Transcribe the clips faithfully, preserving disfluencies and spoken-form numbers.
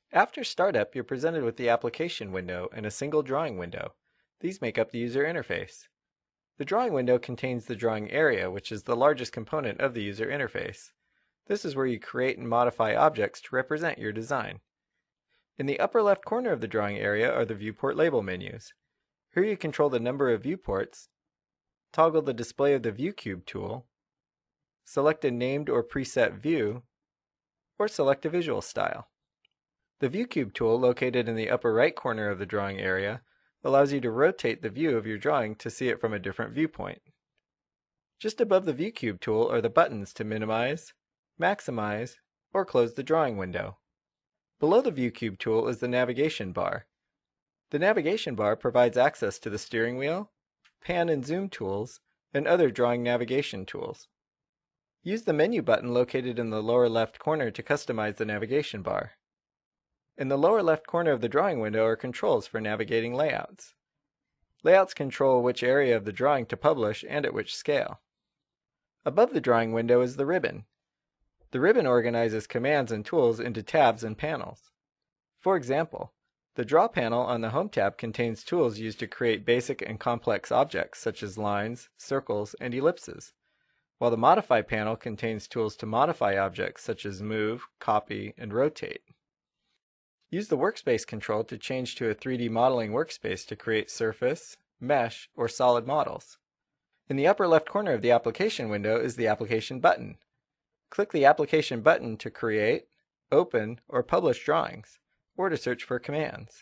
After startup, you're presented with the application window and a single drawing window. These make up the user interface. The drawing window contains the drawing area, which is the largest component of the user interface. This is where you create and modify objects to represent your design. In the upper left corner of the drawing area are the viewport label menus. Here you control the number of viewports, toggle the display of the view cube tool, select a named or preset view, or select a visual style. The view cube tool, located in the upper right corner of the drawing area, allows you to rotate the view of your drawing to see it from a different viewpoint. Just above the view cube tool are the buttons to minimize, maximize, or close the drawing window. Below the view cube tool is the navigation bar. The navigation bar provides access to the steering wheel, pan and zoom tools, and other drawing navigation tools. Use the menu button located in the lower left corner to customize the navigation bar. In the lower left corner of the drawing window are controls for navigating layouts. Layouts control which area of the drawing to publish and at which scale. Above the drawing window is the ribbon. The ribbon organizes commands and tools into tabs and panels. For example, the Draw panel on the Home tab contains tools used to create basic and complex objects such as lines, circles, and ellipses, while the Modify panel contains tools to modify objects such as move, copy, and rotate. Use the Workspace control to change to a three D modeling workspace to create surface, mesh, or solid models. In the upper left corner of the application window is the Application button. Click the Application button to create, open, or publish drawings, or to search for commands.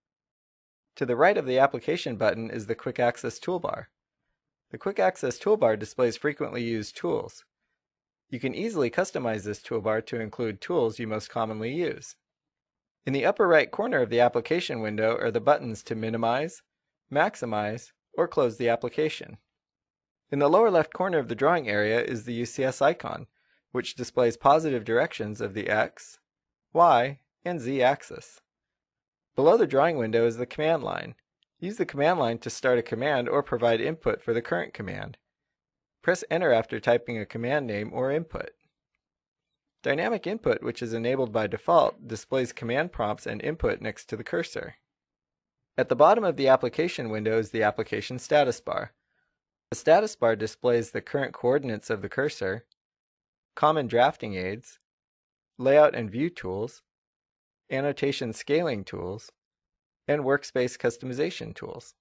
To the right of the Application button is the Quick Access toolbar. The Quick Access toolbar displays frequently used tools. You can easily customize this toolbar to include tools you most commonly use. In the upper right corner of the application window are the buttons to minimize, maximize, or close the application. In the lower left corner of the drawing area is the U C S icon, which displays positive directions of the X, Y, and Z axis. Below the drawing window is the command line. Use the command line to start a command or provide input for the current command. Press Enter after typing a command name or input. Dynamic Input, which is enabled by default, displays command prompts and input next to the cursor. At the bottom of the application window is the application status bar. The status bar displays the current coordinates of the cursor, common drafting aids, layout and view tools, annotation scaling tools, and workspace customization tools.